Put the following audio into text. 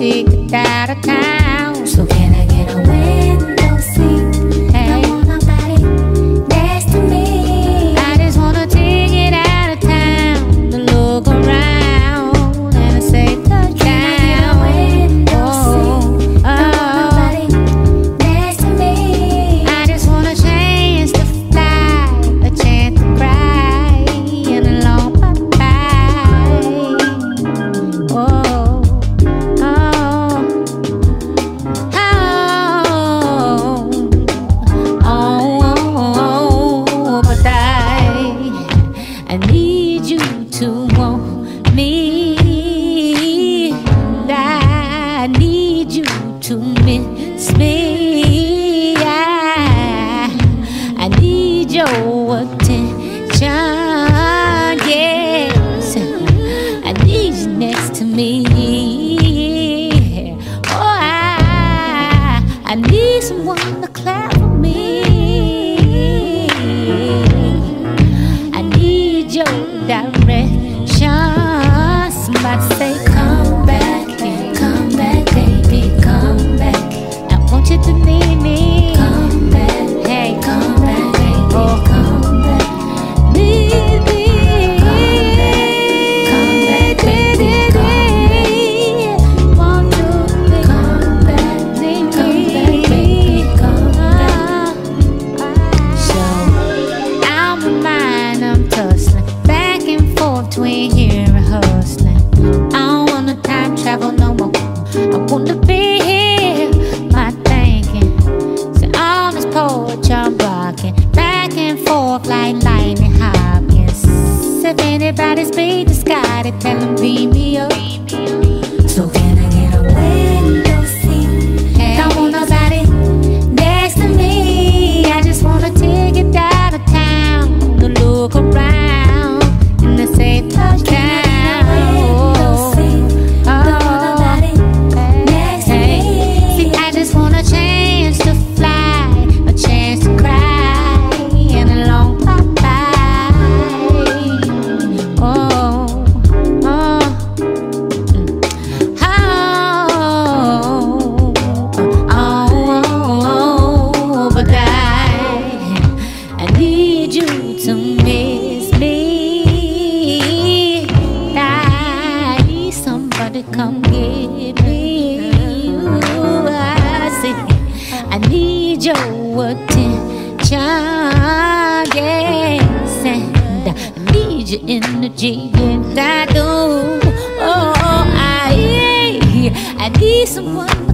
ticket out of town. So can I get a window seat? Hey. Don't want nobody next to me. I just want a ticket out of town to look around and say touchdown. Can I get a window seat? Don't want nobody next to me. I just want a chance to fly, a chance to cry, and a long bye-bye. Oh, oh, oh, but I need you to want me. I need you to miss me. I need your attention, yes. I need you next to me. Oh, I need someone to clap for me. I need your direction. Somebody say, come back, baby, come back. I want you to need me. Come back, Hey, come back, baby, oh, come back. need me. Come back, baby, come back. Want to Come back, need come me. back, baby, come back. So I'm in mine, I'm tussling back and forth between here and hustling. I don't wanna time travel no more. I wanna be here, my thinking. So all this poetry I'm rocking back and forth like lightning Hopkins. If anybody's beat the sky, they tell them beat me up. So can I get a window seat? Hey. Don't want nobody next to me. I just want a ticket out of town to look around and to say touchdown. See, I just want a chance to fly, a chance to cry, and a long bye-bye. Oh, oh, oh, but I need you to miss me. I need somebody come get me. Ooh, I see. I need your attention, yes, and I need your energy, and I do. Oh, I need someone